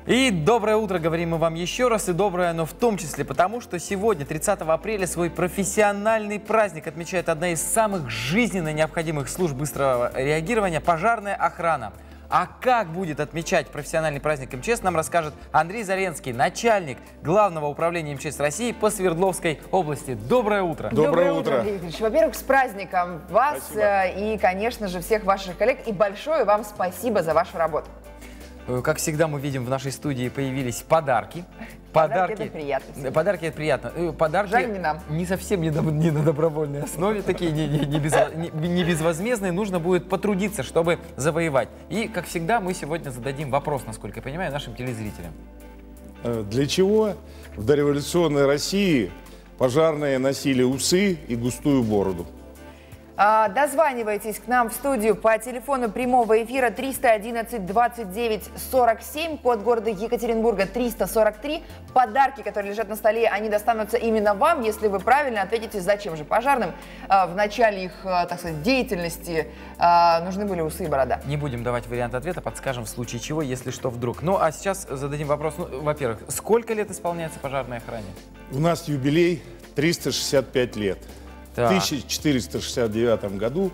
И доброе утро, говорим мы вам еще раз, и доброе оно в том числе потому, что сегодня, 30 апреля, свой профессиональный праздник отмечает одна из самых жизненно необходимых служб быстрого реагирования – пожарная охрана. А как будет отмечать профессиональный праздник МЧС, нам расскажет Андрей Заренский, начальник Главного управления МЧС России по Свердловской области. Доброе утро. Доброе утро, Андрей Викторович. Во-первых, с праздником вас и, конечно же, всех ваших коллег. И большое вам спасибо за вашу работу. Как всегда, мы видим, в нашей студии появились подарки. Подарки это приятно. Подарки это приятно. Подарки жаль, не нам. Не совсем не на добровольной основе, такие не безвозмездные. Нужно будет потрудиться, чтобы завоевать. И, как всегда, мы сегодня зададим вопрос, насколько я понимаю, нашим телезрителям. Для чего в дореволюционной России пожарные носили усы и густую бороду? Дозванивайтесь к нам в студию по телефону прямого эфира 311 29 47, код города Екатеринбурга 343. Подарки, которые лежат на столе, они достанутся именно вам, если вы правильно ответите, зачем же пожарным в начале их, так сказать, деятельности нужны были усы и борода. Не будем давать вариант ответа, подскажем в случае чего, если что вдруг. Ну, а сейчас зададим вопрос. Ну, во-первых, сколько лет исполняется пожарной охране? У нас юбилей 365 лет. В 1469 году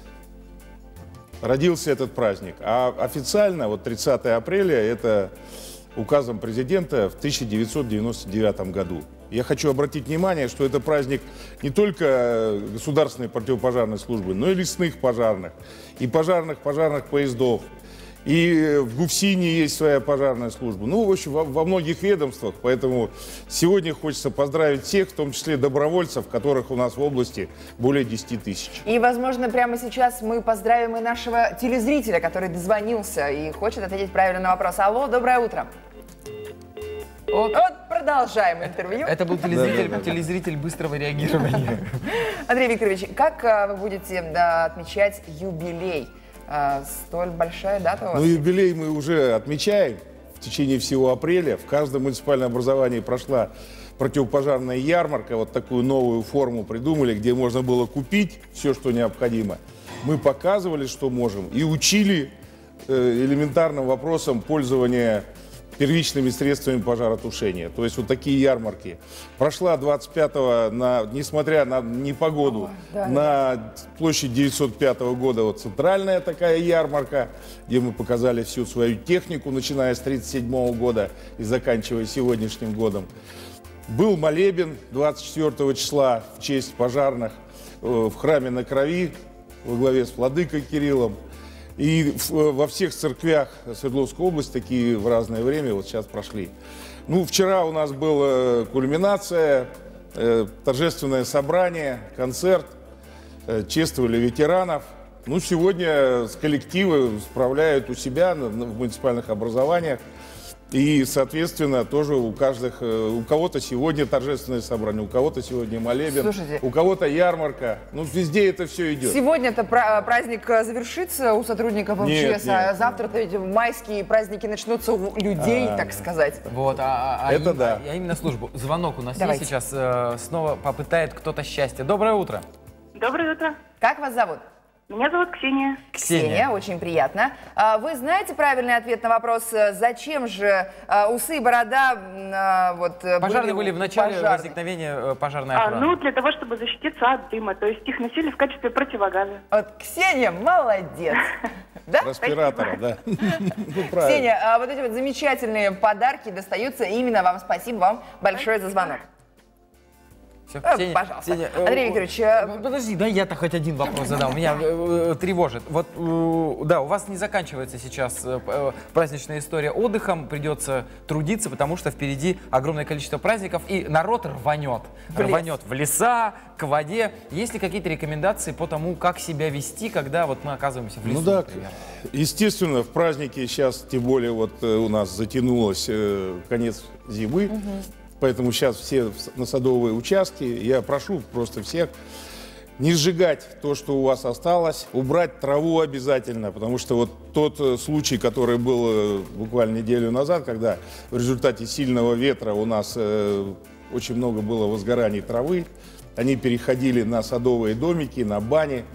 родился этот праздник, а официально вот 30 апреля это указом президента в 1999 году. Я хочу обратить внимание, что это праздник не только государственной противопожарной службы, но и лесных пожарных, и пожарных поездов. И в ГУФСИНе есть своя пожарная служба. Ну, в общем, во многих ведомствах. Поэтому сегодня хочется поздравить всех, в том числе добровольцев, которых у нас в области более 10 тысяч. И, возможно, прямо сейчас мы поздравим и нашего телезрителя, который дозвонился и хочет ответить правильно на вопрос. Алло, доброе утро. Вот продолжаем интервью. Это был телезритель быстрого реагирования. Андрей Викторович, как вы будете отмечать юбилей? Столь большая дата у вас? Ну, юбилей мы уже отмечаем в течение всего апреля. В каждом муниципальном образовании прошла противопожарная ярмарка. Вот такую новую форму придумали, где можно было купить все, что необходимо. Мы показывали, что можем, и учили элементарным вопросам пользования первичными средствами пожаротушения. То есть вот такие ярмарки. Прошла 25-го, несмотря на непогоду, на площадь 905 года вот центральная такая ярмарка, где мы показали всю свою технику, начиная с 1937 года и заканчивая сегодняшним годом. Был молебен 24 числа в честь пожарных в храме на Крови во главе с владыкой Кириллом. И во всех церквях Свердловской области такие в разное время вот сейчас прошли. Ну, вчера у нас была кульминация, торжественное собрание, концерт, чествовали ветеранов. Ну, сегодня коллективы справляют у себя в муниципальных образованиях. И, соответственно, тоже у кого-то сегодня торжественное собрание, у кого-то сегодня молебен, слушайте, у кого-то ярмарка. Ну, везде это все идет. Сегодня-то праздник завершится у сотрудников МЧС, а завтра-то эти майские праздники начнутся у людей, так сказать. Вот, это да. А именно службу. Звонок у нас есть сейчас. Снова попытает кто-то счастье. Доброе утро. Доброе утро. Как вас зовут? Меня зовут Ксения. Ксения, очень приятно. Вы знаете правильный ответ на вопрос, зачем же усы и борода пожарные были в начале возникновения пожарной охраны? Ну, для того, чтобы защититься от дыма, то есть их носили в качестве противогаза. Вот Ксения, молодец. Респиратора, да. Ксения, вот эти вот замечательные подарки достаются именно вам. Спасибо вам большое за звонок. Все, пожалуйста. Андрей Викторович, подожди, да я-то хоть один вопрос задам. Меня тревожит. Вот, да, у вас не заканчивается сейчас праздничная история отдыхом, придется трудиться, потому что впереди огромное количество праздников, и народ рванет. Рванет в леса, к воде. Есть ли какие-то рекомендации по тому, как себя вести, когда вот мы оказываемся в лесу? Ну да, естественно, в празднике сейчас, тем более вот у нас затянулось конец зимы, поэтому сейчас все на садовые участки. Я прошу просто всех не сжигать то, что у вас осталось, убрать траву обязательно, потому что вот тот случай, который был буквально неделю назад, когда в результате сильного ветра у нас очень много было возгораний травы, они переходили на садовые домики, на бани.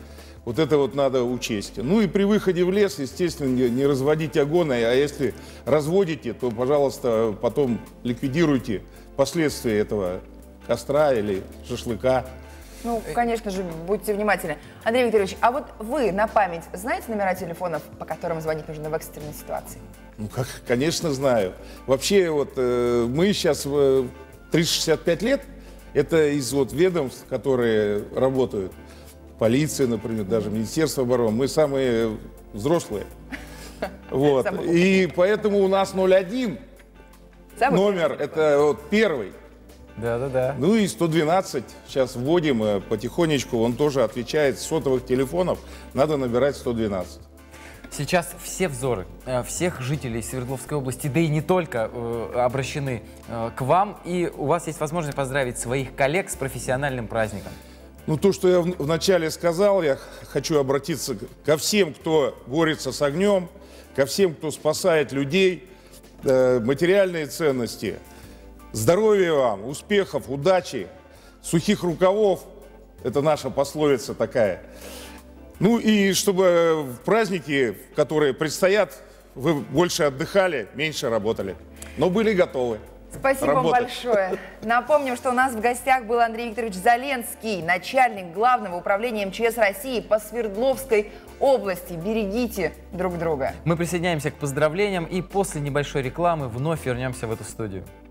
Вот это вот надо учесть. Ну и при выходе в лес, естественно, не разводить огонь, а если разводите, то, пожалуйста, потом ликвидируйте последствия этого костра или шашлыка. Ну, конечно же, будьте внимательны. Андрей Викторович, а вот вы на память знаете номера телефонов, по которым звонить нужно в экстренной ситуации? Ну, конечно, знаю. Вообще, вот мы сейчас 365 лет, это из вот ведомств, которые работают, полиция, например, даже Министерство обороны, мы самые взрослые. Вот. И поэтому у нас 01 номер, это вот первый. Да-да-да. Ну и 112 сейчас вводим потихонечку, он тоже отвечает с сотовых телефонов, надо набирать 112. Сейчас все взоры всех жителей Свердловской области, да и не только, обращены к вам. И у вас есть возможность поздравить своих коллег с профессиональным праздником. Ну, то, что я вначале сказал, я хочу обратиться ко всем, кто борется с огнем, ко всем, кто спасает людей, материальные ценности. Здоровья вам, успехов, удачи, сухих рукавов. Это наша пословица такая. Ну и чтобы в праздники, которые предстоят, вы больше отдыхали, меньше работали, но были готовы. Спасибо вам большое. Напомним, что у нас в гостях был Андрей Викторович Заленский, начальник Главного управления МЧС России по Свердловской области. Берегите друг друга. Мы присоединяемся к поздравлениям и после небольшой рекламы вновь вернемся в эту студию.